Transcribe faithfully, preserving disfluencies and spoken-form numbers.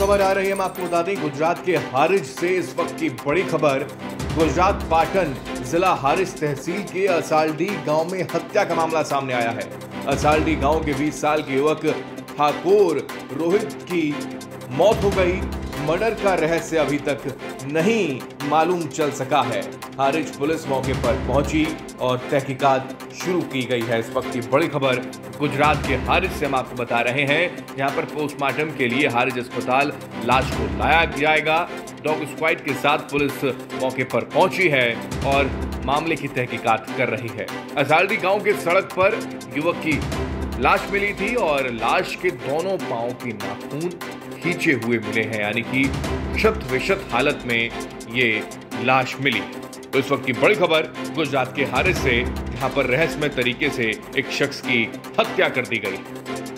खबर आ रही है, हम आपको बता दें गुजरात के हारिज से इस वक्त की बड़ी खबर। गुजरात पाटन जिला हारिज तहसील के असालडी गांव में हत्या का मामला सामने आया है। असालडी गांव के बीस साल के युवक ठाकुर रोहित की मौत हो गई। मर्डर का रहस्य अभी तक नहीं मालूम चल सका है। हारिज पुलिस मौके पर पहुंची और तहकीकात शुरू की गई है। इस वक्त की बड़ी खबर गुजरात के हारिज से हम आपको बता रहे हैं, जहां पर पोस्टमार्टम के लिए हारिज अस्पताल लाश को लाया जाएगा। डॉग स्क्वाड के साथ पुलिस मौके पर पहुंची है और मामले की तहकीकात कर रही है। असालडी गांव के सड़क पर युवक की लाश मिली थी और लाश के दोनों पांव की नाखून खींचे हुए मिले हैं, यानी कि शत विशत हालत में ये लाश मिली। तो इस वक्त की बड़ी खबर गुजरात के हारिज से, जहां पर रहस्यमय तरीके से एक शख्स की हत्या कर दी गई।